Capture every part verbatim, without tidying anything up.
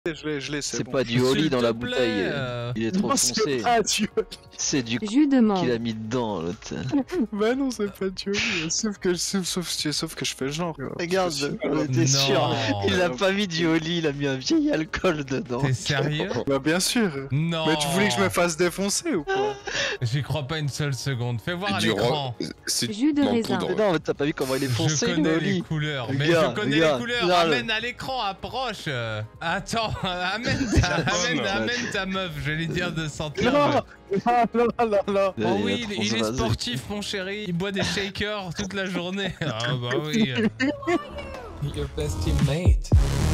Je l'ai, je l'ai, c'est C'est bon. pas du Oli dans la plaît, bouteille. euh... Il est trop Non, foncé. c'est pas du Oli. C'est du Jus de mangue. qu'il a mis dedans. L'autre. Bah non, c'est pas du Oli. Sauf que, sauf, sauf, sauf que je fais genre. Regarde, Euh, t'es sûr. Non. Il a pas mis du Oli, il a mis un vieil alcool dedans. T'es sérieux? Bah bien sûr. Non. Mais tu voulais que je me fasse défoncer ou quoi? J'y crois pas une seule seconde. Fais voir à Du l'écran. ro- C'est Jus de en raisin. poudre. Mais non, mais t'as pas vu comment il est Je foncé le connais les Oli. couleurs, mais Regarde, je connais regarde, les couleurs. regarde. Amène à l'écran, approche. Euh, Attends, amène ta, amène, amène ta meuf. Je vais lui dire de sentir. Non, le- non, non, non, non. Oh oui, Il a il, il est transvasé. sportif, mon chéri. Il boit des shakers toute la journée. Ah bah oui. Your best teammate.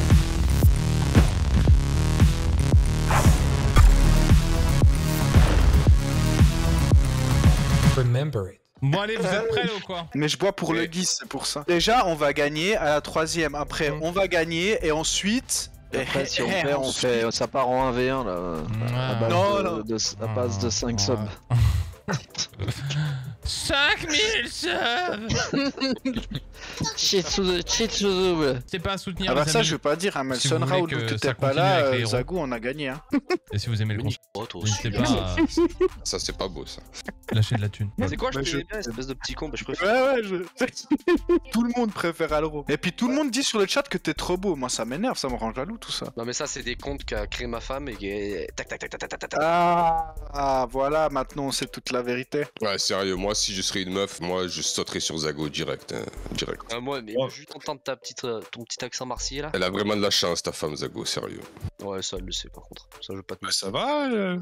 Remember it. Bon allez, vous êtes prêts là ou quoi? Mais je bois pour le guise, c'est pour ça. Déjà, on va gagner à la troisième. Après, on va gagner et ensuite. Et après, si on Eh, perd, on ensuite- fait, ça part en un v un là. À base Non, de, non. de- à base de cinq subs. cinq mille subs. Chitsuzu, Chitsuzu. C'est pas à soutenir Ah bah les ça, amis. je veux pas dire, hein, mais Si le vous Sunra voulez ou que que ça t'es pas continue là, avec les euh, héros. Zagu, on a gagné. Hein. Et si vous aimez le contenu, Oh, toi n'hésitez aussi. pas à Ça, c'est pas beau, ça. lâcher de la thune. C'est quoi, je Bah, te je- bien, espèce de petit con, bah, je préfère. Ouais, ouais, je... tout le monde préfère Alro. Et puis tout le monde dit sur le chat que t'es trop beau. Moi, ça m'énerve, ça me rend jaloux tout ça. Non, mais ça, c'est des comptes qu'a créé ma femme et qui est. Tac, tac, tac, tac, tac, tac, tac. Ah, ah, voilà, maintenant on sait toute la vérité. Ouais, sérieux, moi, si je serais une meuf, moi, je sauterais sur Zago direct. hein, Direct. Ah, moi, mais juste entendre ta petite, euh, ton petit accent marseillais là. Elle a vraiment de la chance, ta femme, Zago, sérieux. Ouais, ça, elle le sait par contre. Ça, je veux pas te Bah ça va euh...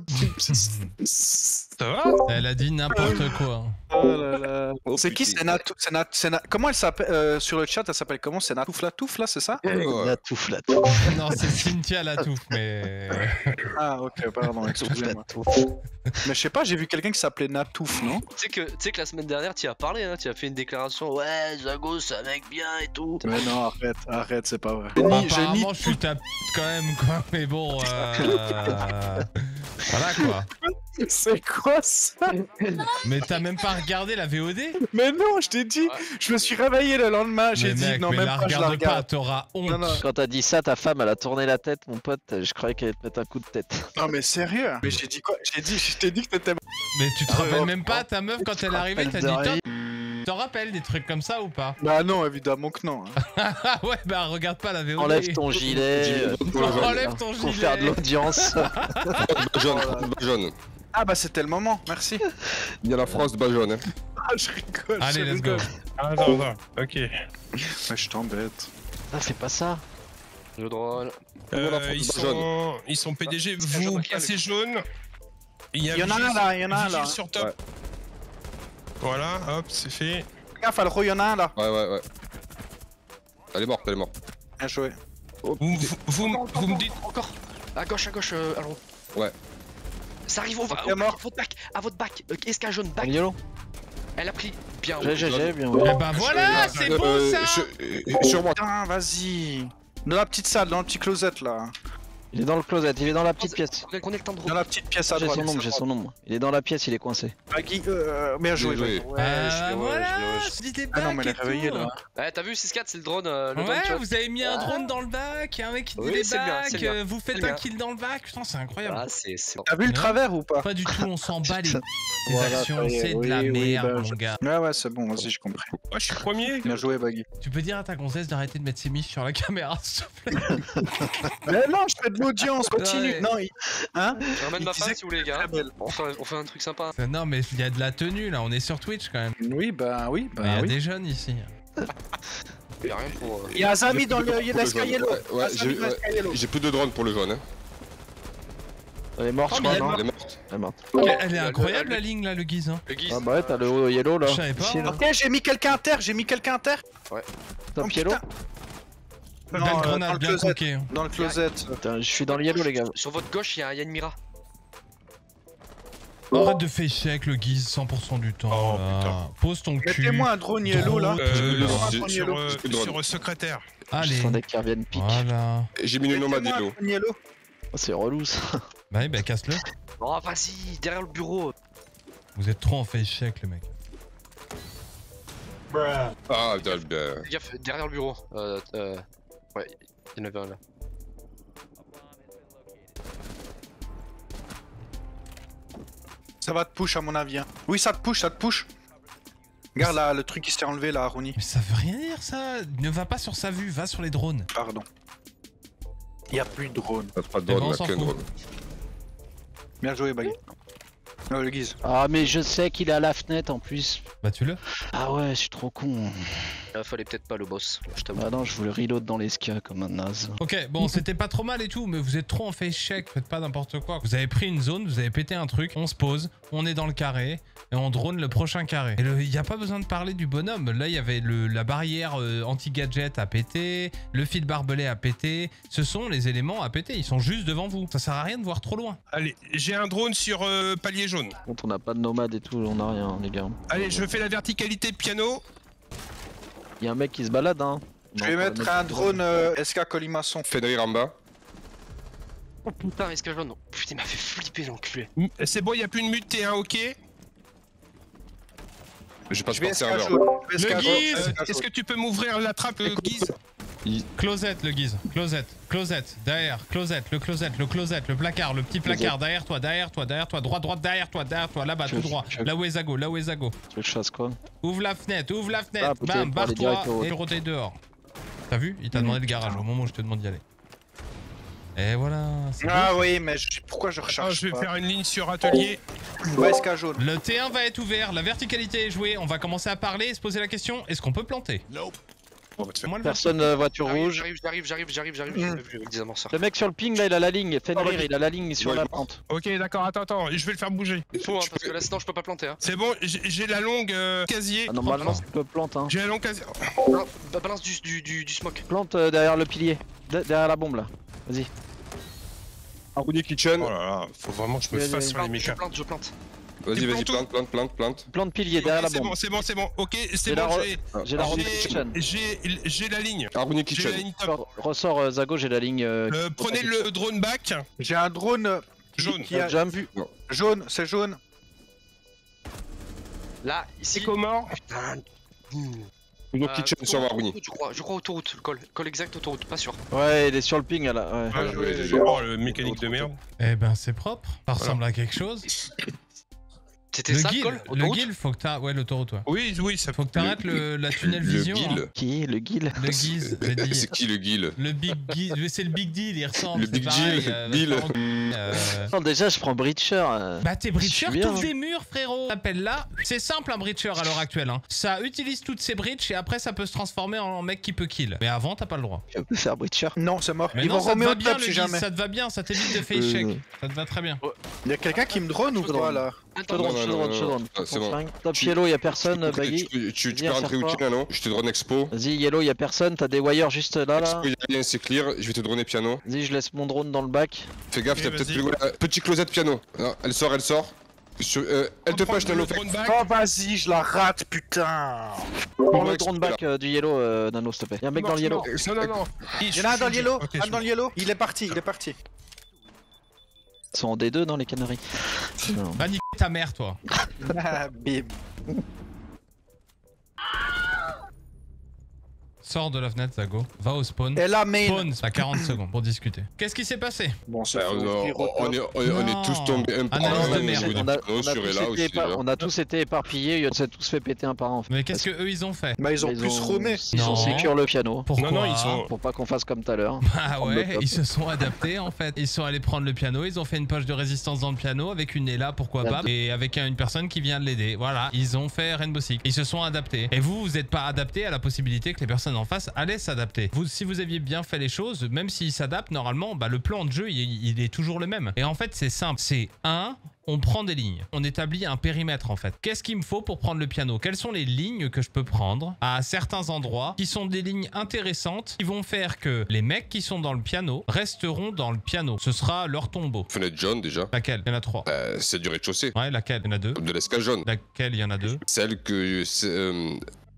Ça va Elle a dit n'importe quoi. Oh là là. Oh, c'est qui putain. c'est Nat... c'est Nat... c'est Nat- Comment elle s'appelle euh, sur le chat? Elle s'appelle comment? C'est Natouf la Touffe là, c'est ça? Ouais. La touffe, la touffe. Non, c'est Cynthia la touffe, mais. Ah, ok, pardon, La excusez-moi. touffe. Mais je sais pas, j'ai vu quelqu'un qui s'appelait Natouf, non? Tu sais que, tu sais que la semaine dernière, tu as parlé, hein, tu as fait une déclaration. Ouais, Zago, c'est un mec bien et tout. Mais non, arrête, arrête, c'est pas vrai. Bah, J'ai ni- j'ai ni- apparemment, je suis ta p- quand même, quoi. Mais bon, euh... voilà quoi. C'est quoi ça? Mais t'as même pas regardé la V O D? Mais non, je t'ai dit, je me suis réveillé le lendemain, j'ai Mais dit mec, non, mais même la pas, je la regarde pas, regarde. t'auras honte. Non, non. Quand t'as dit ça, ta femme, elle a tourné la tête, mon pote. Je croyais qu'elle allait te mettre un coup de tête. Non, mais sérieux? Mais j'ai dit quoi? J'ai dit, je t'ai dit que t'étais. Mais tu te Ah, rappelles ouais, même pas, ouais. ta meuf, quand elle est arrivée, t'as rappelle dit de top. rien. T'en rappelles des trucs comme ça ou pas? Bah non, évidemment que non. hein. Ah ouais, bah regarde pas la V O D. Enlève ton gilet. euh, Enlève ton Pour gilet. faire de l'audience. Bajon, Bajon. Ah bah c'était le moment, merci. Il y a la France de Bajon, hein. Ah, je rigole. Allez, je let's go. rigole. Ah, Attends, attends, ok. Mais je t'embête. Ah, fais pas ça. Le drôle. Euh, ils, sont... ils sont P D G, C'est un jaune vous marqué, passez jaune. Il Il y en a un là, il y en a un Vigile là. sur top. Voilà, hop, c'est fait. Gaffe, Alro, il y en a un là. Ouais, ouais, ouais. Elle est morte, elle est morte. Bien joué. Vous, vous, vous, m- vous me dites... Encore. À gauche, à gauche, euh, alors. Ouais. Ça arrive au va. Il est mort. À votre bac, à votre bac. Euh, Esca jaune, bac. Yellow. Elle a pris. Bien. J'ai, j'ai, j'ai, bien. Eh Ouais. bah voilà, c'est beau Euh, ça. je- euh, Sur moi. Putain, vas-y. Dans la petite salle, dans le petit closet là. Il est dans le closet, il est dans la petite pièce. On est le temps de Dans la petite pièce à J'ai droite. son nombre, j'ai son nombre. Il est dans la pièce, il est coincé. Baggy, euh, bien joué. Bien joué. Baggy. Ouais, Ah je l'ai, ouais, voilà, je l'ai, ouais, je dis des Ah non, mais elle est bacs et réveillée tout. là. Ouais, t'as vu six quatre, c'est le drone, euh, le drone, tu Ouais, vois. vous avez mis un drone dans le bac, un mec qui dit Oui, des c'est bien, bacs, c'est bien. euh, vous faites C'est un bien. kill dans le bac, putain c'est incroyable. Ah, c'est. c'est- T'as vu le Ouais. travers ou pas? Pas du tout, on s'en bat les, les Voilà, actions, ça y est, c'est de oui, la oui, merde bah, mon je- gars. Ouais, ouais, c'est bon, vas-y, j'ai compris. Moi, je suis premier. Bien joué, Baggy. Tu peux dire à ta gonzesse d'arrêter de mettre ses miches sur la caméra s'il te plaît. Mais non, je fais de l'audience, continue. Ouais. Non, il... Hein? Je ramène Il ma disait femme si vous voulez, les gars. Très belle. On fait, on fait un truc sympa. Non mais il y a de la tenue là, on est sur Twitch quand même. Oui, bah oui, Il y bah a oui. des jeunes ici. Y'a rien pour. euh, Il y a Azami dans le Pour le l'escalier jaune. yellow. Ouais, ouais, Azami j'ai dans l'escalier yellow. j'ai plus de drone pour le jaune, hein. Elle est morte, Oh, je mais crois, elle est non? Elle est morte. Elle est morte. Ok, elle est le- incroyable le- la ligne là, le guise. Hein. Le guise. Ah bah ouais, t'as le yellow là. Je savais pas, Ici, hein. là. Ok, j'ai mis quelqu'un à terre, j'ai mis quelqu'un à terre. Top Oh, yellow. putain. Belle Non, euh, dans grenade, le bien closet. coquée. Dans le closet. Putain, je suis dans le yellow, les gars. Sur votre gauche, y'a y a une Mira. Arrête de faire check le guise cent pour cent du temps. Oh, là. putain. Pose ton cul. Mettez-moi un drone yellow là. Euh, Euh, j'ai- drone sur, yellow. euh, Drone. sur euh, secrétaire. Allez. J'attendais qu'ils reviennent pique. Voilà. J'ai mis le nomade Mettez-moi un yellow. drone yellow. Oh, c'est relou ça. Bah oui, bah casse-le. Oh, vas-y, derrière le bureau. Vous êtes trop en face check le mec. Ah, putain, ben. Fais gaffe, derrière le bureau. Euh, euh... Ouais, y'en avait un là. Ça va te push à mon avis. Hein. Oui, ça te push, ça te push. Regarde là, le truc qui s'est enlevé là, Rooney. Mais ça veut rien dire ça. Ne va pas sur sa vue, va sur les drones. Pardon. Il y a plus de drone. T'as pas de Eh ben, drone, on là, s'en qu'un fout. drone. Bien joué, Baggy. Oh, le guise. Ah, mais je sais qu'il est à la fenêtre en plus. Bah tu le. Ah ouais, je suis trop con. Ah, fallait peut-être pas le boss, je t'avoue. Ah non, je voulais reload dans les skas comme un naze. Ok, bon, c'était pas trop mal et tout, mais vous êtes trop en face check, faites pas n'importe quoi. Vous avez pris une zone, vous avez pété un truc, on se pose, on est dans le carré, et on drone le prochain carré. Et il n'y a pas besoin de parler du bonhomme. Là, il y avait le, la barrière euh, anti-gadget à péter, le fil barbelé à péter. Ce sont les éléments à péter, ils sont juste devant vous. Ça sert à rien de voir trop loin. Allez, j'ai un drone sur euh, palier jaune. Quand on n'a pas de nomade et tout, on a rien, les gars. Allez, je fais la verticalité piano. Il y a un mec qui se balade, hein. Je vais mettre un drone euh, S K colimaçon. Fenrir en bas. Oh putain, est-ce que je non. Putain, il m'a fait flipper l'enculé. C'est bon, il n'y a plus de mute T un, ok. Je passe Je vais par S K serveur. jaune. Le S K jaune, Guise, S K est-ce jaune. que tu peux m'ouvrir la trappe, euh, Guise? Closette, le guise. Closette, closette, derrière, closette, le closette, le closette, le placard, le petit placard, derrière toi, derrière toi, derrière toi, droite, droite, derrière toi, derrière toi, là-bas, tout Je- droit. je- Là où est Zago, là où est Zago. Tu veux que je fasse quoi? Ouvre la fenêtre, ouvre la fenêtre, Ah, ok, bam, pour aller barre-toi direct au- et roter dehors. T'as vu? Il t'a demandé le garage au moment où je te demande d'y aller. Et voilà, c'est Ah bon. oui, mais je- pourquoi je Attends, recharge je vais pas faire une ligne sur atelier. Ouais, S K jaune. Le T un va être ouvert, la verticalité est jouée, on va commencer à parler et se poser la question, est-ce qu'on peut planter? On va te faire. Moi, le Personne, euh, voiture J'arrive, rouge. j'arrive, j'arrive, j'arrive, j'arrive, j'arrive, Mm. j'ai vu avec des amorceurs. Le mec sur le ping là, il a la ligne. Fenrir, il a la ligne sur Ouais, la je- pente. Ok, d'accord, attends, attends, je vais le faire bouger. Faut, hein, parce que là, sinon, je peux pas planter. Hein. C'est bon, j'ai j'ai la longue euh, casier. Ah, normalement, tu peux plante, hein. J'ai la longue casier. Bal- bah, balance du, du, du, du smoke. Plante euh, derrière le pilier. De- derrière la bombe là. Vas-y. Aruni Kitchen. Oh là là, faut vraiment que je me Vas-y, fasse vas-y. sur les Je mécas. plante, je plante. Vas-y, Tu vas-y, plantes plante, plante, plante, plante. Plante pilier Ok, derrière la c'est bombe. bon, c'est bon, c'est bon. Ok, c'est J'ai la, bon, re- j'ai- j'ai la Ah, Rooney j'ai- Kitchen. j'ai j'ai la ligne. Aruni J'ai la Kitchen. ligne top. Ressort, ressort, euh, Zago, j'ai la ligne. euh, Euh, prenez le drone back. J'ai un drone euh, Jaune. qui a... jump. vu. Jaune, c'est jaune. Là, ici. Comment? Putain. Hmm. Uno Euh, Kitchen sur autoroute, Aruni. Je crois, je crois autoroute. Call, call exact autoroute, pas sûr. Ouais, il est sur le ping là. Ouais. Ah, joué, je- j'ai je- joué. Oh, le mécanique de merde. Eh ben c'est propre, ça ressemble à quelque chose. C'était Le ça, guil, call le autoroute guil, faut que t'arrêtes, ouais l'autoroute, ouais. Oui, oui, ça Faut que t'arrêtes le, la tunnel Le vision. Guil. hein. Qui? Le guil? Le guise, le deal. C'est qui le Guil? Le big deal, c'est le big deal, il ressemble. Le c'est big pareil, deal, euh, deal. va te faire en- euh, Non, déjà, je prends Breacher. euh. Bah t'es breacher Je suis bien, tous hein. les murs frérot. T'appelles là, c'est simple un breacher à l'heure actuelle. Hein. Ça utilise toutes ses breaches et après ça peut se transformer en mec qui peut kill. Mais avant t'as pas le droit. Je peux faire Breacher. Non, c'est mort. Mais Ils non vont ça te remettre va au bien top le si guise, jamais. ça te va bien, ça t'évite de face Euh, check. Ça te va très bien. Il y a quelqu'un qui me drone ou quoi là? Je drone, non, je non, drone, non, je non. drone. Ah, c'est Ton bon. flingue. Top Tu- yellow, y'a personne, Tu peux- Baggy. Tu, tu, tu Viens, peux rentrer où serre-toi. tu là, non? Je te drone expo. Vas-y, yellow, y'a personne. T'as des wires juste là, là. Expo, y'a rien, c'est clear. Je vais te droner piano. Vas-y, je laisse mon drone dans le bac. Fais gaffe, Ok, t'as peut-être vas-y. plus loin. Euh, Petit closette piano. Non, elle sort, elle sort. Sur- euh, elle te Prends push, le Nano. drone back. Oh vas-y, je la rate, putain. Prends Ouais, le drone back euh, du yellow, euh, Nano, s'il te plaît. Y'a un mec dans le yellow. Non, non, non. Il y en a un dans le yellow, Ok, un dans le yellow. Il est parti, il est parti. Ils sont en D deux dans les Canaries. Non. Va niquer ta mère toi. Ah, bim. Sors de la fenêtre Zago, va au spawn. Et là, main. Spawn, à quarante secondes pour discuter. Qu'est-ce qui s'est passé? Bon, c'est Bah, on, on- on est, on, est- on est tous tombés un par Analyse un de au merde. niveau du On a, piano, on a sur tous Ella été aussi, épa- déjà. on a tous été éparpillés, on s'est tous fait péter un par un. Mais qu'est-ce que eux ils ont fait? Bah, ils ont plus roamé. Ils Non. ont sécure le piano. Pourquoi? Non, non, ils sont. Pour pas qu'on fasse comme tout à l'heure. Ah Prendre le ouais, top. ils se sont adaptés en fait. Ils sont allés prendre le piano, ils ont fait une poche de résistance dans le piano avec une Ella, pourquoi La pas, deux. et avec une personne qui vient de l'aider. Voilà, ils ont fait Rainbow Six. Ils se sont adaptés. Et vous, vous n'êtes pas adapté à la possibilité que les personnes en face allaient s'adapter. Vous, si vous aviez bien fait les choses, même s'ils s'adaptent, normalement, bah, le plan de jeu, il, il est toujours le même. Et en fait, c'est simple. C'est un... On prend des lignes, on établit un périmètre en fait. Qu'est-ce qu'il me faut pour prendre le piano? Quelles sont les lignes que je peux prendre à certains endroits qui sont des lignes intéressantes qui vont faire que les mecs qui sont dans le piano resteront dans le piano. Ce sera leur tombeau. Fenêtre jaune déjà. Laquelle? Il y en a trois. Euh, c'est du rez-de-chaussée. Ouais, laquelle? Il y en a deux. De l'escale jaune. Laquelle? Il y en a deux. Celle que. c'est, euh,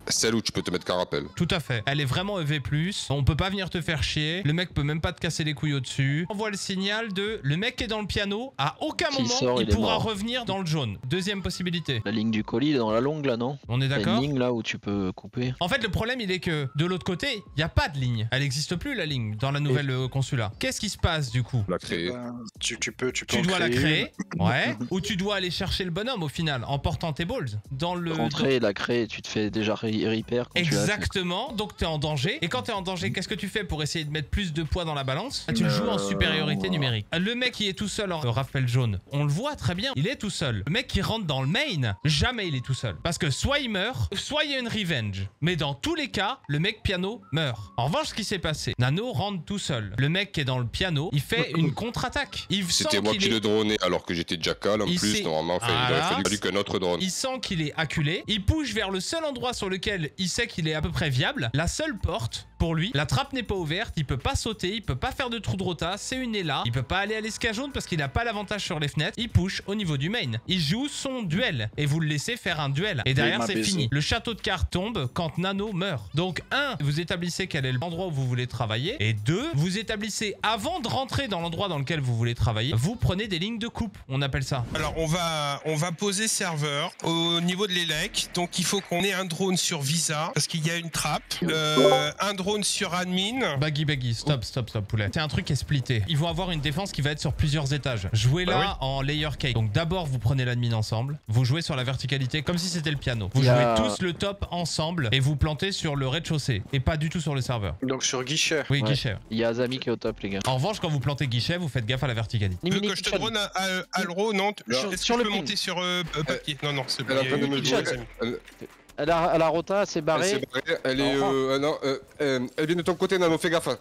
Celle où tu peux te mettre qu'un rappel. Tout à fait. Elle est vraiment E V plus. On peut pas venir te faire chier. Le mec peut même pas te casser les couilles au-dessus. On voit le signal de le mec qui est dans le piano. À aucun S'il moment sort, il, il est pourra mort. revenir dans le jaune. Deuxième possibilité. La ligne du colis est dans la longue là, non? On est T'as d'accord? une ligne là où tu peux couper. En fait, le problème, il est que de l'autre côté, il n'y a pas de ligne. Elle n'existe plus, la ligne, dans la nouvelle euh, consulat. Qu'est-ce qui se passe, du coup? La créer. Bah, tu, tu peux, tu peux Tu en dois la créer créer, ouais, ou tu dois aller chercher le bonhomme, au final, en portant tes balls. Dans le... Rentrer et la créer, tu te fais déjà re- repair quand tu l'as fait. Exactement, donc t'es en danger. Et quand t'es en danger, qu'est-ce que tu fais pour essayer de mettre plus de poids dans la balance? Tu le joues en supériorité numérique. Le mec qui est tout seul en rappel jaune, on le voit très bien, il est tout seul. Le mec qui rentre dans le main, jamais il est tout seul. Parce que soit il meurt, soit il y a une revenge. Mais dans tous les cas, le mec piano meurt. En revanche, ce qui s'est passé, Nano rentre tout seul. Le mec qui est dans le piano, il fait une contre-attaque. Il sent C'était moi qu'il qui est... le dronais alors que j'étais jackal en Il plus, s'est- normalement, enfin, il Voilà. aurait fallu, fallu qu'un autre drone. Il sent qu'il est acculé, il push vers le seul endroit sur lequel il sait qu'il est à peu près viable, la seule porte pour lui, la trappe n'est pas ouverte, il peut pas sauter, il peut pas faire de trou de rota, c'est une là, il peut pas aller à l'esca jaune parce qu'il a pas l'avantage sur les fenêtres, il push au niveau du main, il joue son duel et vous le laissez faire un duel et derrière m'a c'est baisé. fini. Le château de cartes tombe quand Nano meurt. Donc un, vous établissez quel est l'endroit où vous voulez travailler et deux, vous établissez avant de rentrer dans l'endroit dans lequel vous voulez travailler, vous prenez des lignes de coupe, on appelle ça. Alors on va on va poser serveur au niveau de l'élec. Donc il faut qu'on ait un drone sur Visa parce qu'il y a une trappe, euh, un drone sur admin. Baggy baggy, stop stop stop poulet. C'est un truc qui est splitté. Ils vont avoir une défense qui va être sur plusieurs étages. Jouez là Bah en layer cake. Donc d'abord vous prenez l'admin ensemble, vous jouez sur la verticalité comme si c'était le piano. Vous Il y a- jouez tous le top ensemble et vous plantez sur le rez-de-chaussée et pas du tout sur le serveur. Donc sur guichet. Oui, Ouais. guichet. Il y a Azami qui est au top, les gars. En revanche, quand vous plantez guichet, vous faites gaffe à la verticalité. Tu veux Mini que je te kitchen. drone à, à, à l'euro, non? Sur- Est-ce sur que je le peux ping. monter sur euh, euh, papier? Non, non, c'est bon. Elle est en il y a train de eu me quelque jouer. chose, Azami. Elle, Elle a, elle a rota, c'est elle barré. s'est barrée, elle est. Euh, euh, non, euh, euh, elle vient de ton côté, Nano, fais gaffe.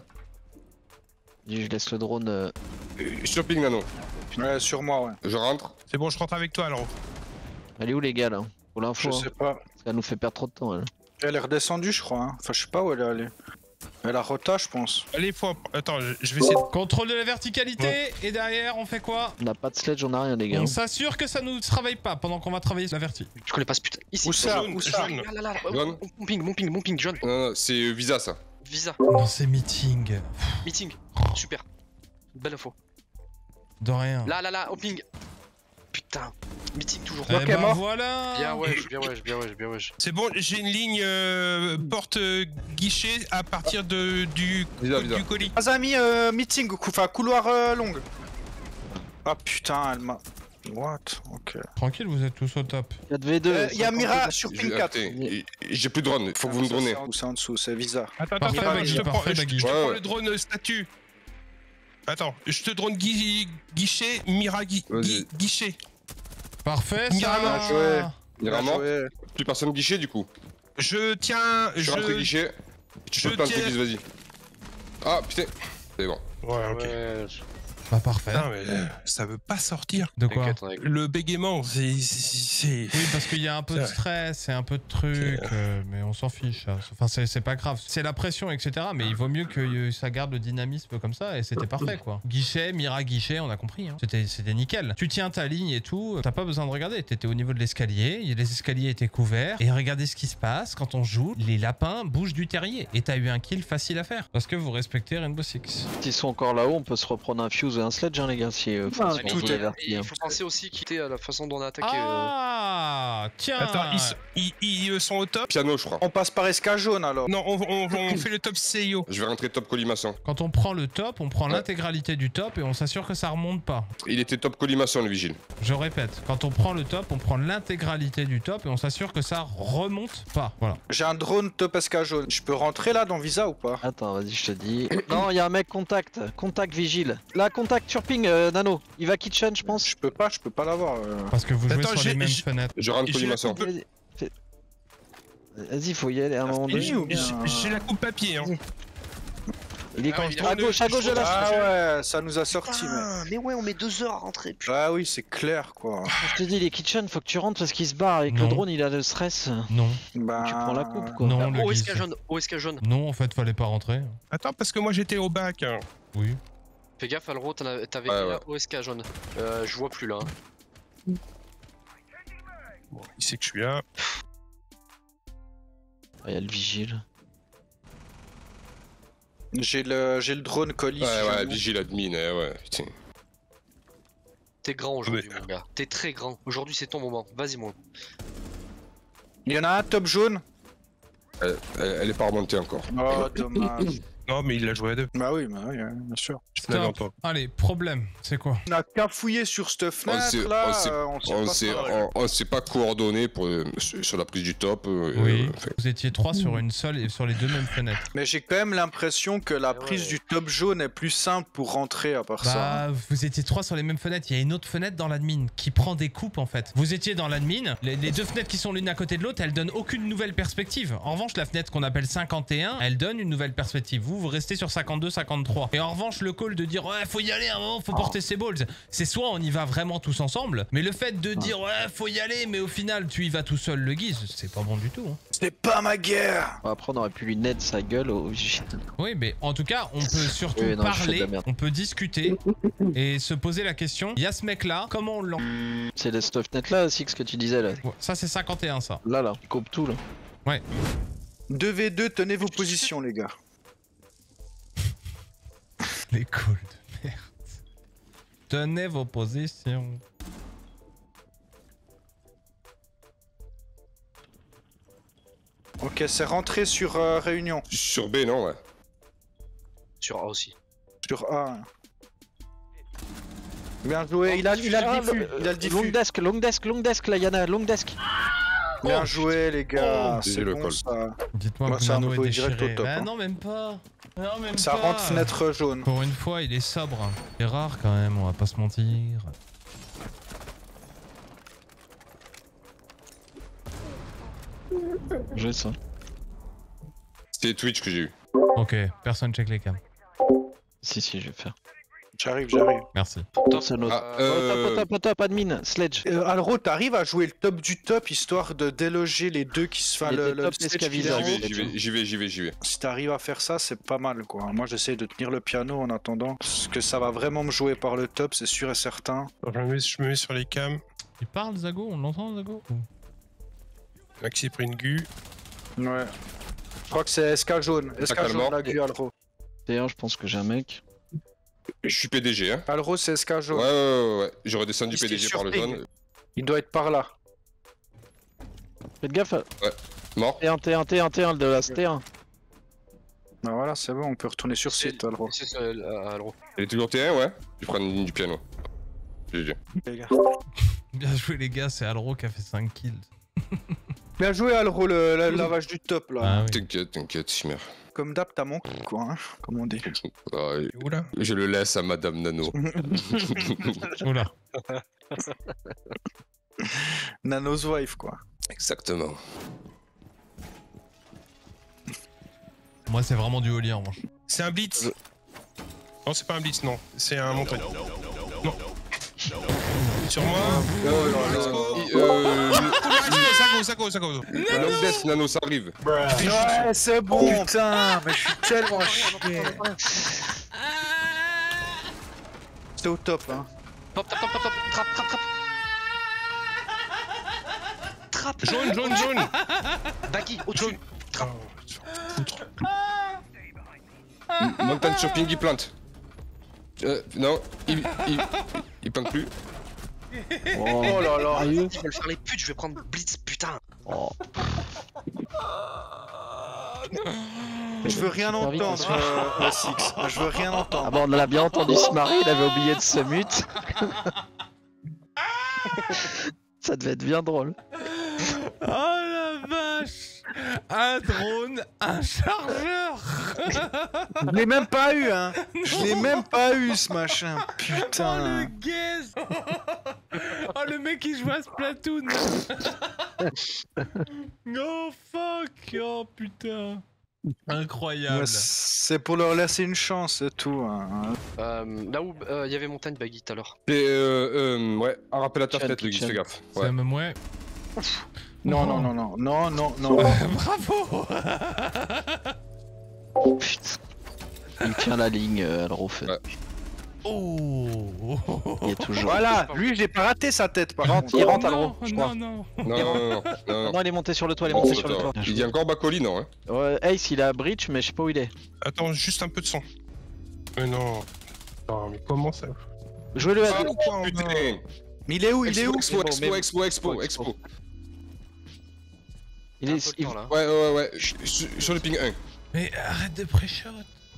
Je laisse le drone. euh, Euh, Shopping, Nano. Ouais, sur moi, ouais. Je rentre. C'est bon, je rentre avec toi alors. Elle est où, les gars, là? Pour l'info, Je hein, sais pas. parce qu'elle nous fait perdre trop de temps, elle. Elle est redescendue, je crois. Hein. Enfin, je sais pas où elle est allée. Elle a rota, je pense. Allez, faut... Attends, je, je vais essayer de... Contrôle de la verticalité et derrière on fait quoi? On n'a pas de sledge, on a rien, les gars. On s'assure que ça nous travaille pas pendant qu'on va travailler la verti. Je connais pas ce putain. Ici. Où ça jaune, Où ça jaune. Là, là, là, là. Jaune. Mon ping, mon ping, mon ping, jaune. Non, non, c'est euh, Visa ça. Visa. Non, c'est meeting. Meeting. Super. Belle info. De rien. Là, là, là, au ping. Putain. Meeting toujours. Eh Ok, ben mort. voilà. Bien wesh, bien wesh, bien wesh, bien wesh. C'est bon, j'ai une ligne euh, porte euh, guichet à partir de, du, Visa, Visa. du colis. Azami, euh, meeting, cou- enfin couloir euh, long. Ah putain, elle m'a. What? Ok. Tranquille, vous êtes tous au top. quatre V deux. Euh, Il y a Mira sur Je- ping quatre. attends, J'ai plus de drone, faut que vous me Ça, dronez. c'est en- C'est en dessous, c'est Visa. Attends, attends, Parfait, attends, Baggy, je te prends, parfait, je- Baggy. je te Ouais, prends ouais. le drone euh, statut. Attends, je te drone gui- guichet, Mira gui- Vas-y. gui- guichet. Parfait, Miramas. ça. joué. Il est vraiment Ouais. plus personne guichet du coup. Je tiens, Je suis rentré je... guichet. Tu je peux planter tiens- guichet, vas-y. Ah putain. C'est bon. Ouais, ok. Wesh. Bah parfait. Putain, mais euh, ça veut pas sortir. De quoi? T'inquiète, on est avec- Le bégaiement, c'est... c'est- Oui, parce qu'il y a un peu de C'est- stress et un peu de trucs, euh, mais on s'en fiche. ça. Enfin, c'est c'est pas grave. C'est la pression, et cetera. Mais il vaut mieux que euh, ça garde le dynamisme comme ça, et c'était parfait, quoi. Guichet, Mira guichet, on a compris. Hein. C'était c'était nickel. Tu tiens ta ligne et tout, t'as pas besoin de regarder. T'étais au niveau de l'escalier, les escaliers étaient couverts, et regardez ce qui se passe quand on joue. Les lapins bougent du terrier, et t'as eu un kill facile à faire, parce que vous respectez Rainbow Six. S'ils sont encore là-haut, on peut se reprendre un fuse et un sledge, hein, les gars, si euh, faut Ah, se Mais prendre tout la est- vertie, et hein. il faut penser aussi quitter à la façon dont on a attaqué. euh, Ah, tiens. Attends, ils, sont- ils- ils sont au top? Piano je crois. On passe par esca jaune alors. Non, on, on- on fait le top C I O. Je vais rentrer top colimaçon. Quand on prend le top, on prend Ouais. l'intégralité du top et on s'assure que ça remonte pas. Il était top colimaçon le vigile. Je répète, quand on prend le top, on prend l'intégralité du top et on s'assure que ça remonte pas. Voilà. J'ai un drone top esca jaune. Je peux rentrer là dans Visa ou pas? Attends, vas-y, je te dis. Non, il y a un mec contact. Contact vigile. Là, contact sur ping, euh, Nano. Il va kitchen, je pense. Je peux pas, je peux pas l'avoir. euh. Parce que vous jouez Attends, sur j'ai- les mêmes j'ai- fenêtres. Je rentre J'ai colimaçon. la coupe- Vas-y, fais- Vas-y, faut y aller à un moment fini donné. ou bien J'ai j'ai la coupe papier. Hein. Il est Ah quand oui, il y a à un gauche, à gauche de la Ah structure. ouais, ça nous a sorti, mais. Putain, mais ouais, on met deux heures à rentrer. Putain. Ah oui, c'est clair quoi. Je te dis, les kitchen, faut que tu rentres parce qu'il se barre. Avec Non. le drone, il a le stress. Non, Bah. Tu prends la coupe, quoi. non, le O S K glisse. jaune, O S K jaune. Non, en fait, fallait pas rentrer. Attends, parce que moi j'étais au bac. hein. Oui. Fais gaffe, Alro, t'en as- t'avais Ouais, mis ouais. la O S K jaune. Euh, je vois plus là. hein. Bon, il sait que je suis là. Il y a le vigile. J'ai le, j'ai le drone colis. Ouais, ouais, vigile admin, eh, ouais, putain. T'es grand aujourd'hui, mon gars. T'es très grand. Aujourd'hui, c'est ton moment. Vas-y, moi. Il y en a un top jaune. Elle, elle, elle est pas remontée encore. Oh, dommage. Non, mais il l'a joué à deux. Bah oui, bah oui, bien sûr. Je l'avais Stop. entendu. Allez, problème, c'est quoi? On a qu'à fouiller sur cette On fenêtre s'est- là. on s'est- euh, on sait On pas s'est ça. on, on s'est pas coordonné pour, euh, sur sur la prise du top. euh, Oui. euh, fait- Vous étiez trois sur une seule et sur les deux mêmes fenêtres. Mais j'ai quand même l'impression que la prise ouais. du top jaune est plus simple pour rentrer à part ça. Bah, vous étiez trois sur les mêmes fenêtres. Il y a une autre fenêtre dans l'admin qui prend des coupes en fait. Vous étiez dans l'admin. Les, les deux fenêtres qui sont l'une à côté de l'autre, elles donnent aucune nouvelle perspective. En revanche, la fenêtre qu'on appelle cinquante et un, elle donne une nouvelle perspective. Vous, vous restez sur cinquante-deux, cinquante-trois. Et en revanche, le call de dire ouais, faut y aller à un moment, faut porter ses balls. C'est soit on y va vraiment tous ensemble, mais le fait de dire ouais, faut y aller, mais au final, tu y vas tout seul, le guise, c'est pas bon du tout. Hein. C'est pas ma guerre. Bon, après, on aurait pu lui net sa gueule au vigile. Oui, mais en tout cas, on peut surtout Oui, non, je fais de parler, la merde. on peut discuter et se poser la question. Il y a ce mec-là, comment on l'en... C'est le stuff net là aussi, ce que tu disais là. Ouais, ça, c'est cinquante et un, ça. Là, là, tu coupes tout là. Ouais. deux v deux, tenez vos positions les gars. Les calls de merde. Tenez vos positions. Ok, c'est rentré sur euh, réunion. Sur B, non, ouais. Sur A aussi. Sur A. Bien joué, il a, il a le diffus. Il a le Long diffus. desk, long desk, long desk là, Yana, long desk. Bien joué les gars, c'est le bon call. ça. Dites-moi Moi, que c'est un Nano est nouveau direct déchiré. au top, Bah hein. non, même pas. Non, même Ça pas. rentre fenêtre jaune. Pour une fois, il est sobre. C'est rare quand même, on va pas se mentir. J'ai ça. C'est Twitch que j'ai eu. Ok, personne check les cams. Si, si, je vais faire. J'arrive, j'arrive. Merci. Top. C'est l'autre. Ah, Oh, euh, top, top, top, top, admin, sledge. Euh, Alro, t'arrives à jouer le top du top histoire de déloger les deux qui se font Il le, était le top stage escaviseur. qui est en J'y haut. vais, j'y vais, j'y vais, j'y vais, j'y vais. Si t'arrives à faire ça, c'est pas mal quoi. Moi j'essaie de tenir le piano en attendant. Parce que ça va vraiment me jouer par le top, c'est sûr et certain. Je me mets, je me mets sur les cams. Il parle, Zago? On l'entend, Zago? Ou- Maxi pris une gu. Ouais. Je crois que c'est S K jaune. S K Totalement. jaune, la gu Alro. D'ailleurs, je pense que j'ai un mec. Je suis P D G, hein. Alro, c'est S K Ouais, jaune. ouais, ouais, ouais. J'ai redescendu Il P D G s'est par le surpris. jaune. Il doit être par là. Faites gaffe. Mort. T un, T un, T un, T un de la T un. Bah voilà, c'est bon, on peut retourner sur C'est- site Alro. C'est ça, euh, Alro. Elle est toujours T un, ouais. Je prends une ligne du piano. G G. Les gars. Bien joué, les gars, c'est Alro qui a fait cinq kills. Bien joué Alro, le, le lavage du top là. Ah oui. T'inquiète, t'inquiète, Chimère. Comme d'hab, t'as mon coup, quoi, hein, comme on dit. Ah, T'es où là? je le laisse à Madame Nano. Oula. Nano's wife, quoi. Exactement. Moi, c'est vraiment du Oli en revanche. C'est un blitz. Non, c'est pas un blitz, non. C'est un montagne. Non. Sur moi. Let's go. Il- euh, Zago, Zago, Zago. Long desk, Nano, ça arrive. Ouais, c'est bon, putain, mais je suis tellement chier. C'est au top, hein. Pop, tap, tap, tap, tap. Trappe, trappe, trappe. Trappe. Jaune, jaune, jaune. Baggy, au-dessus. Trappe. Montagne shopping, il plante. Euh, non, il, il, il plante plus. Oh là là. Ils veulent faire les putes, je vais prendre Blitz, putain. Oh. Je veux rien Super vite, entendre, monsieur. euh, euh, Six. Je veux rien Ah entendre. bah on l'a bien entendu se marrer, il avait oublié de se mute. Ça devait être bien drôle. Oh la vache! Un drone, un chargeur! Je l'ai même pas eu, hein. Je l'ai même pas eu, ce machin. Oh le Putain. guess! Oh le mec qui joue à Splatoon! Oh fuck! Oh putain! Incroyable! Ouais, c'est pour leur laisser une chance, c'est tout. Hein. Euh, là où il y avait montagne Baggy tout à l'heure. Et euh, euh, ouais, un rappel à ta Kitchen, tête, le guise, kitchen. fais gaffe. Ça Ouais. me ouais. Non, non, non, non, non, non, non. Bravo! Putain. Il tient la ligne, euh, Alro fait. Ouais. Oh. Il est toujours. Voilà, lui, j'ai pas raté sa tête par contre. Il rentre à non, l'euro, je crois. non, non. Non, non, non, non. Non, il est monté sur le toit, il est monté sur le toit. Il dit encore Bacoli, non hein. Ouais, Ace, il est à Breach, mais je sais pas où il est. Attends, juste un peu de son. Mais non. Non, mais comment ça? Jouez-le à Ah, deux. quoi, en bas Putain. Mais il est où? Il est où? Expo, bon, expo, mais- expo, expo, expo. expo. Il Un est. peu de il- temps, là. Ouais, ouais, ouais. Sur sur le ping un. Mais arrête de pré-shot.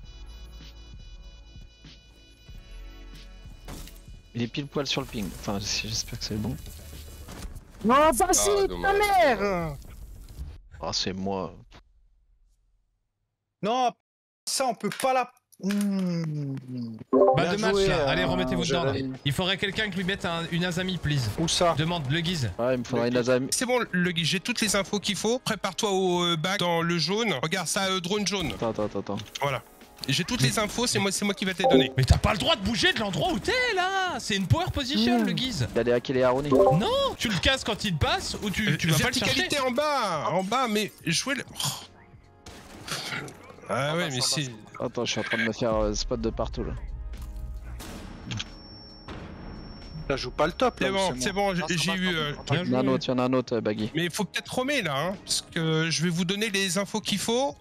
Il est pile poil sur le ping. Enfin, j'espère que c'est bon. Non, Ah, facile, ta dommage. mère! Ah, c'est moi. Non, ça, on peut pas la. Mmh. Bah Bien deux matchs joué, là, euh, allez remettez-vous dedans. Jérémy. Il faudrait quelqu'un qui lui mette un- une Azami, please. Où ça? Demande le guise. Ouais, il me faudra une Azami. C'est bon, le guide, j'ai toutes les infos qu'il faut. Prépare-toi au euh, bac dans le jaune. Regarde ça, euh, drone jaune. Attends, attends, attends, attends. Voilà. J'ai toutes les infos, c'est moi, c'est moi qui va te les donner. Mais t'as pas le droit de bouger de l'endroit où t'es là. C'est une power position Mmh. le guise. Il allait hacker les Haroni. Non, tu le casses quand il te passe ou tu, tu vas pas le chercher. Verticalité en bas, en bas, mais jouer le. Oh. Ah ouais, mais si. Attends, je suis en train de me faire euh, spot de partout là. Là, joue pas le top, là. C'est où bon, moi. c'est bon, j'ai Ah, ça j'ai va, eu. attends, euh, attends. Bien Il y en a un joué. autre, il y en a un autre, euh, Baggy. Mais il faut peut-être romer là, hein, parce que je vais vous donner les infos qu'il faut.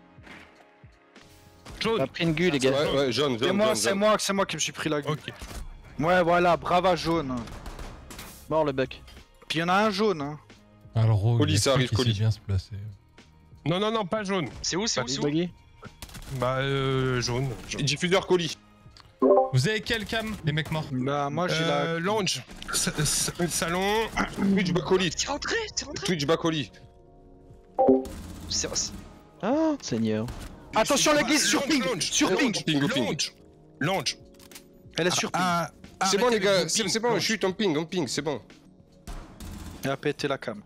Jaune. T'as pris une gu, les gars. Ouais, ouais, jaune, C'est jaune, moi, jaune, c'est jaune. moi, c'est moi qui me suis pris la gueule. Ok. Ouais, voilà, brava jaune. Mort le buck. Puis il y en a un jaune, hein. Alors, oh, Colis, il y a ça que arrive, qui sait colis. bien se placer. Non, non, non, pas jaune. C'est où, c'est où, c'est où? Baggy. Bah, euh, jaune. jaune. Diffuseur colis. Vous avez quel cam, les mecs morts? Bah, moi, j'ai Euh, la. lounge. Sa- sa- Salon. Twitch Bacoli. C'est rentré, c'est rentré. Twitch Bacoli. C'est- c'est- Ah, Seigneur. Attention, la glisse sur Lounge, ping! lounge. Sur ping! Ping, au ping. Lounge. Lounge. Elle est sur ping. Ah, C'est bon, arrête les gars, avec le c'est ping, c'est bon, lounge. chute, on ping, on ping, c'est bon. Elle a pété la cam.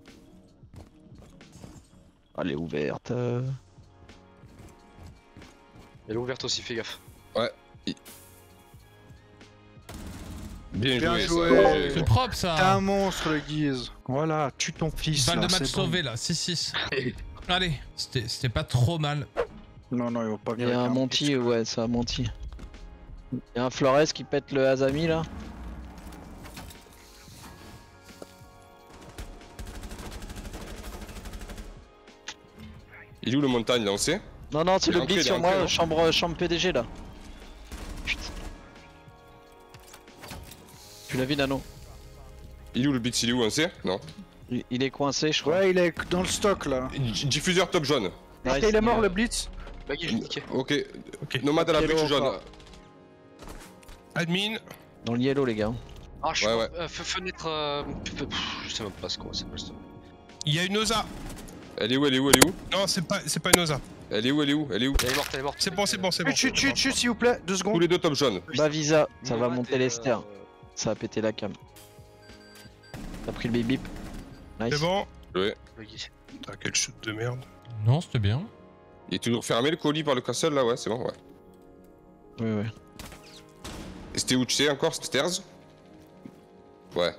Elle est ouverte. euh. Elle est ouverte aussi, fais gaffe. Bien, Bien joué, joué. ça. bien joué. C'est propre T'es un ça. monstre, le guise. Voilà, tue ton fils. Balle là, de match c'est bon. sauvé là, six six. Allez, c'était c'était pas trop mal. Non, non, il va pas Il y venir. a un avec Monty, ouais, c'est un Monty. Il y a un Flores qui pète le Azami là. Il est où le montagne là, on sait? Non, non, c'est Il est le ancré, blitz il est sur ancré, moi, non chambre, chambre P D G là. Putain. Tu l'as vu, Nano? Il est où le beat? Il est où, on sait? Non. Il, il est coincé, je crois. Ouais, il est dans le stock là. D- Diffuseur top jaune. Nice. Ok, il est mort le blitz. Baggy, je l'ai niqué. Ok. Ok. Nomade à la Yellow brique jaune. encore. Admin. Dans le yellow, les gars. Ah, je suis Ouais, pas- ouais. euh, fe- fenêtre. euh, pff, Je sais même pas ce qu'on c'est pas ça. Il y a une Osa. Elle est où? Elle est où? Elle est où? Non, c'est pas, c'est pas une Osa. Elle est où? Elle est où? Elle est où? Elle est morte, elle est morte. C'est bon, c'est bon, c'est bon. Chut, chut, chut, chut, s'il vous plaît, deux Tous secondes. les deux top jaune. Bah, Visa, ça va Nomade monter et, les stairs. euh, Ça va péter la cam. T'as pris le bip bip. Nice. C'est bon. Ouais. Baggy. Putain, quel shoot de merde. Non, c'était bien. Il est toujours fermé le colis par le castle là, ouais, c'est bon, ouais. Oui, oui. Et c'était où tu sais encore? Stairs? Ouais,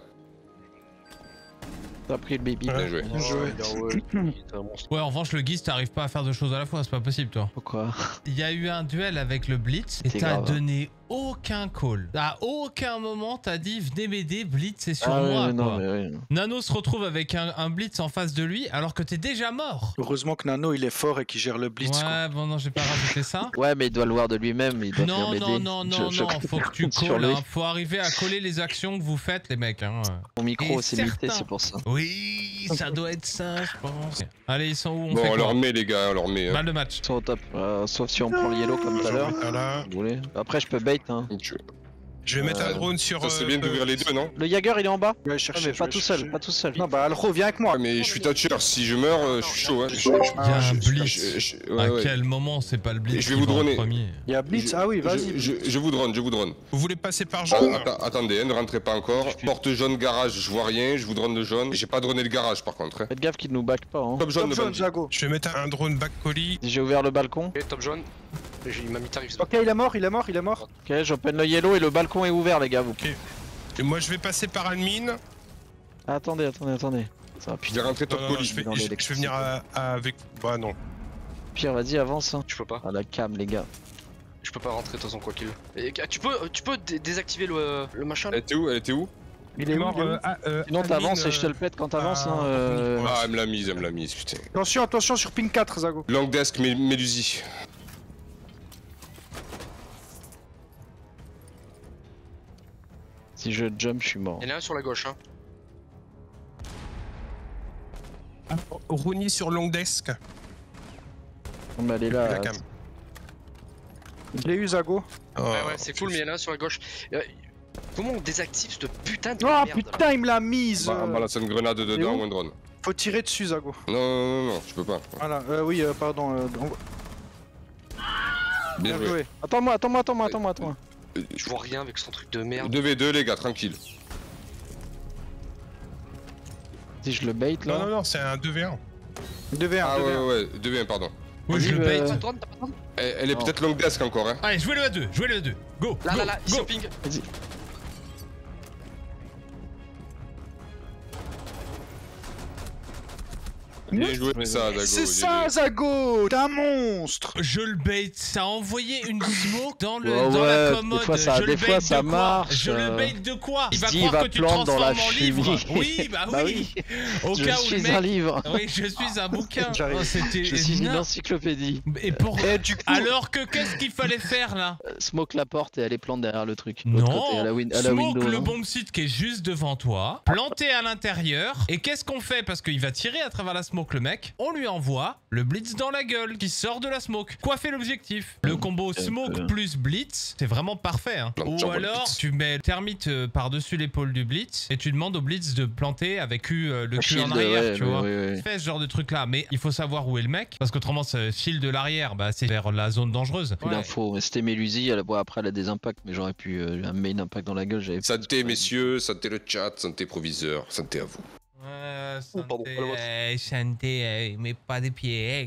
T'as pris le bip bip. bien joué. Oh, joué. bien, ouais. T'es un monstre. Ouais, en revanche, le guise, t'arrives pas à faire deux choses à la fois, c'est pas possible, toi. Pourquoi? Il y a eu un duel avec le Blitz et C'est t'as grave, hein. donné aucun call. À aucun moment t'as dit venez m'aider, Blitz c'est sur Ah, ouais, moi. mais non, quoi. mais oui. Nano se retrouve avec un, un Blitz en face de lui alors que t'es déjà mort. Heureusement que Nano il est fort et qu'il gère le blitz. quoi. Ouais, bon, non, j'ai pas rajouté ça. Ouais, mais il doit le voir de lui-même, il doit Non, venir non, m'aider. non, Je- non, je- non, faut que tu Sur colles, lui. hein. Faut arriver à coller les actions que vous faites, les mecs. Hein. Mon micro Et c'est limité, certain. c'est pour ça. Oui, ça doit être ça, je pense. Allez, ils sont où? On Bon, fait on quoi leur met les gars, on leur met. Hein. Balle de match. Ils sont au top. Euh, sauf si on prend le yellow comme tout à l'heure. Ah, là. Vous voulez. Après, je peux bait. Hein. Tu- Je vais mettre Euh, un drone sur. Ça serait euh, bien d'ouvrir euh, les deux, non? Le Jagger, il est en bas. Je vais Ouais, chercher. mais je pas vais tout chercher. seul, pas tout seul. Non, bah Alro, viens avec moi. Ouais, mais je suis toucher, si je meurs, euh, je suis chaud. Hein. Je- je- Il y a Ah, un je- Blitz. je- je- à ouais, ouais. quel moment c'est pas le Blitz Je vais qui vous va en droner. premier? Il y a blitz. Je- Ah oui, Je, vas-y. je, je vous drone, je vous drone. Vous voulez passer par Ah, jaune? atta- attendez, hein, ne rentrez pas encore. Porte jaune, garage, je vois rien, je vous drone le jaune. J'ai pas droné le garage par contre. Hein. Faites gaffe qu'il nous back pas. Hein. Top jaune, Top le jaune, bandit. Jago. Je vais mettre un drone back colis. J'ai ouvert le balcon. Ok, top jaune. J'ai- Il m'a mis tarif. Ok, il est mort, il est mort, il est mort. Ok, j'open le yellow et le balcon est ouvert, les gars. Vous. Et moi, je vais passer par admin. Ah, attendez, attendez, attendez. Ça va, Je putain. vais rentrer Non, top non, non, colis. je vais, dans je, je vais l'électricité. venir à- à- avec. Bah non. Pire, vas-y, avance. Hein. Tu peux pas. Ah, la cam, les gars. Je peux pas rentrer de toute façon quoi qu'il. Et, Tu peux, tu peux dé- désactiver le, le machin Elle là. était où Elle était où Il est mort. Euh, ah, euh, Sinon admin, t'avances et je te euh, le pète quand t'avances. ah, Hein, euh... ouais. Ah, elle me l'a mise, elle me l'a mise, putain. Attention, attention sur ping quatre, Zago. Long desk, Mé- Mélusi. Si je jump, je suis mort. Il y en a un sur la gauche hein. Ah, Rooney sur long desk. On va aller là. La cam. Je l'ai eu, Zago. Oh, Ouais ouais c'est cool mais il y en a un sur la gauche. Euh, Comment on désactive cette putain de Oh merde là putain, il me l'a mise. Bah, euh. balance une grenade dedans où ou un drone. Faut tirer dessus, Zago. Non, non, non, non, je peux pas. Voilà, euh, oui, euh, pardon. Euh, on- Bien joué. Attends-moi, attends-moi, attends-moi, attends-moi, attends-moi. Je vois rien avec son truc de merde. deux v deux, les gars, tranquille. Si je le bait Non, non, là. non, c'est un deux v un. deux v un, Ah deux v un. ouais, ouais, ouais, deux v un, pardon. Oui, je Vas-y, le euh, bait. T'as pas de drone, t'as pas de drone Elle, elle est Non. peut-être long desk encore, hein. Allez, jouez le à deux, jouez le à deux. Go. Là go, là là, ici go. au ping. Vas-y. Bien joué, ça, Dago. C'est ça, Zago. T'es un monstre. Je le bait, ça a envoyé une smoke dans, le, Ouais, dans ouais, la des commode. fois, ça- je le des bait fois, de ça quoi marche, Je le euh, bait de quoi Il va Steve croire va que tu te plante dans la transformes en livre. chimie. Oui, bah oui. Bah oui. Au Je cas où le suis mec. un livre. Oui, je suis un bouquin. J'arrive. Oh, C'était Je suis une énorme. encyclopédie. Et pour. Et du coup, Alors que qu'est-ce qu'il fallait faire là Euh, Smoke la porte et elle est plante derrière le truc. L'autre côté, à la, Non, win à la smoke window. le non bomb site qui est juste devant toi, planté à l'intérieur, et qu'est-ce qu'on fait parce qu'il va tirer à travers la smoke le mec, on lui envoie le blitz dans la gueule qui sort de la smoke. Quoi fait l'objectif? Le combo un smoke peu. plus blitz, c'est vraiment parfait. Hein. Non, Ou j'envoie le alors blitz. tu mets le termite euh, par-dessus l'épaule du blitz et tu demandes au blitz de planter avec Q, euh, le Un cul en shield, arrière, ouais, tu ouais, vois. ouais, ouais. Fais ce genre de truc là, mais il faut savoir où est le mec parce qu'autrement ce shield de l'arrière, bah, c'est vers la zone dangereuse. Plus d'infos. Mais C'était Mélusi, elle, bon, après elle a des impacts, mais j'aurais pu euh, un main impact dans la gueule. j'avais- Santé, messieurs, santé le chat, santé proviseur, santé à vous. Ouais, Oh, pardon, santé, pas le vôtre. euh, santé, euh, mais pas des pieds.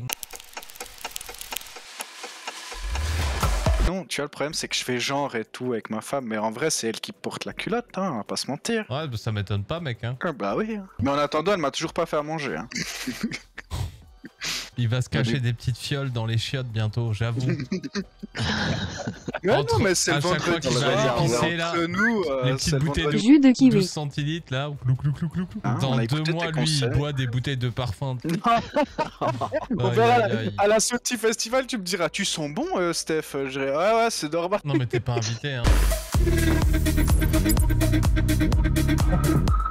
non, tu vois, le problème, c'est que je fais genre et tout avec ma femme, mais en vrai, c'est elle qui porte la culotte, hein, on va pas se mentir. Ouais, bah, ça m'étonne pas, mec. Hein. Ah, bah oui. hein. Mais en attendant, elle m'a toujours pas fait à manger. Hein. Il va se cacher Allez. des petites fioles dans les chiottes bientôt, j'avoue. Ouais, Entre- non, mais c'est à le chaque fois vendredi qu'il va soir, aller on pisser, est là, entre nous, euh, les c'est petites le bouteilles vendredi. Jus de kiwi. douze centilitres là, clou clou clou clou clou. Hein, Dans on a deux écouté mois, tes lui, il conseils. boit des bouteilles de parfum. On Aïe, verra aïe, à la- aïe. à la Sauti Festival, tu me diras, tu sens bon, euh, Steph? Je dirais, ouais, ouais, c'est normal. Non mais t'es pas invité, hein.